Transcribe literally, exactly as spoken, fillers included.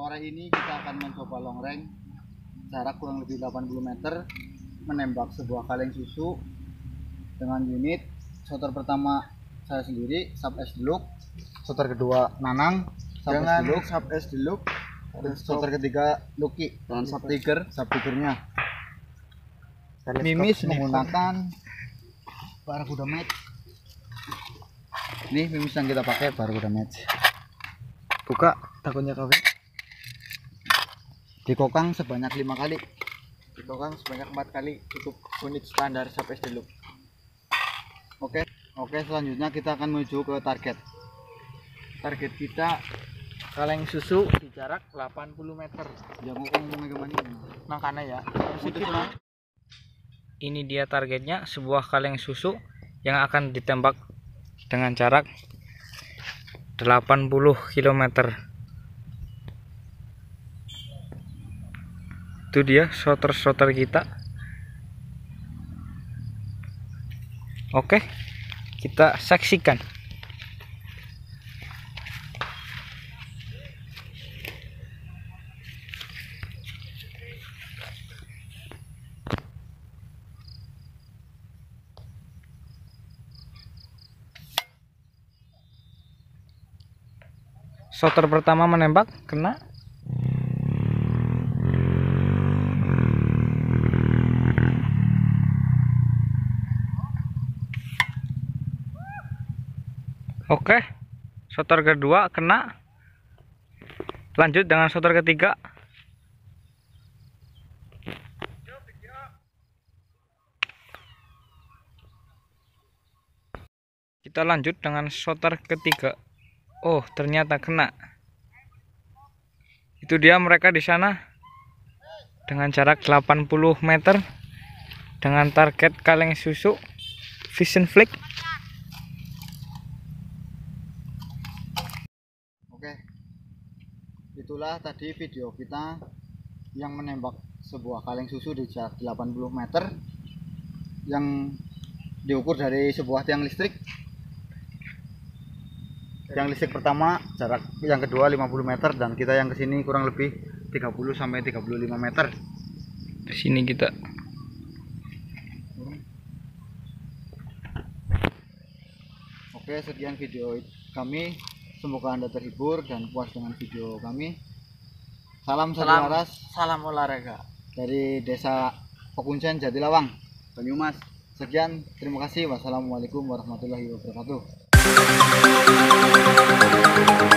Sore ini kita akan mencoba long range jarak kurang lebih delapan puluh meter, menembak sebuah kaleng susu dengan unit shooter pertama saya sendiri, Sub S Deluxe, shooter kedua Nanang, Sub dengan S Deluxe, Sub S Deluxe, dan shooter ketiga Lucky dan Sub Sub Tiger, Sub Tigernya. Mimis menggunakan Barakuda Match. Ini mimis yang kita pakai Barakuda Match. buka takutnya kawin. Dikokang sebanyak lima kali. Dikokang sebanyak empat kali, cukup unit standar Sub S Deluxe. Oke, oke selanjutnya kita akan menuju ke target. Target kita kaleng susu di jarak delapan puluh meter. Jangan ngomong kemana Makanya ya. Ini dia targetnya, sebuah kaleng susu yang akan ditembak dengan jarak delapan puluh kilometer. Itu dia shooter-shooter kita. Oke, kita saksikan. Shooter pertama menembak, kena. Oke, shooter kedua kena. Lanjut dengan shooter ketiga. Kita lanjut dengan shooter ketiga. Oh, ternyata kena. Itu dia mereka di sana dengan jarak delapan puluh meter dengan target kaleng susu Vision Flick. Oke, itulah tadi video kita yang menembak sebuah kaleng susu di jarak delapan puluh meter yang diukur dari sebuah tiang listrik. Yang listrik pertama jarak, yang kedua lima puluh meter, dan kita yang kesini kurang lebih tiga puluh sampai tiga puluh lima meter. Di sini kita. Oke, sekian video kami. Semoga Anda terhibur dan puas dengan video kami. Salam satu Salam, waras salam olahraga dari Desa Pekuncen, Jatilawang, Banyumas. Sekian, terima kasih. Wassalamualaikum warahmatullahi wabarakatuh.